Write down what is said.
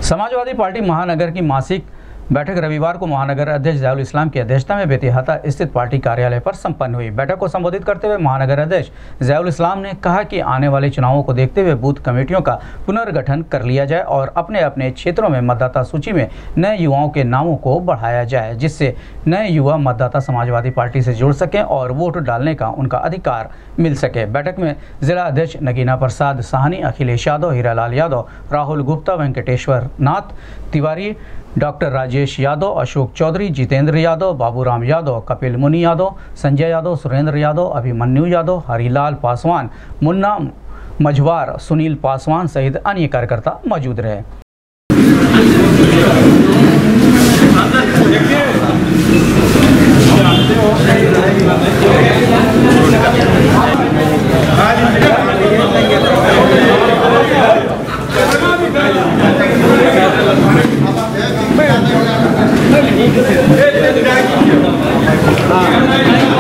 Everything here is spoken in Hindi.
समाजवादी पार्टी महानगर की मासिक बैठक रविवार को महानगर अध्यक्ष ज़याउल इस्लाम की अध्यक्षता में बेतिहाता स्थित पार्टी कार्यालय पर संपन्न हुई। बैठक को संबोधित करते हुए महानगर अध्यक्ष ज़याउल इस्लाम ने कहा कि आने वाले चुनावों को देखते हुए बूथ कमेटियों का पुनर्गठन कर लिया जाए और अपने अपने क्षेत्रों में मतदाता सूची में नए युवाओं के नामों को बढ़ाया जाए, जिससे नए युवा मतदाता समाजवादी पार्टी से जुड़ सकें और वोट डालने का उनका अधिकार मिल सके। बैठक में जिला अध्यक्ष नगीना प्रसाद साहनी, अखिलेश यादव, हीरालाल यादव, राहुल गुप्ता, वेंकटेश्वर नाथ तिवारी, डॉक्टर राजेश यादव, अशोक चौधरी, जितेंद्र यादव, बाबूराम यादव, कपिल मुनि यादव, संजय यादव, सुरेंद्र यादव, अभिमन्यु यादव, हरिलाल पासवान, मुन्ना मझवार, सुनील पासवान सहित अन्य कार्यकर्ता मौजूद रहे। हाँ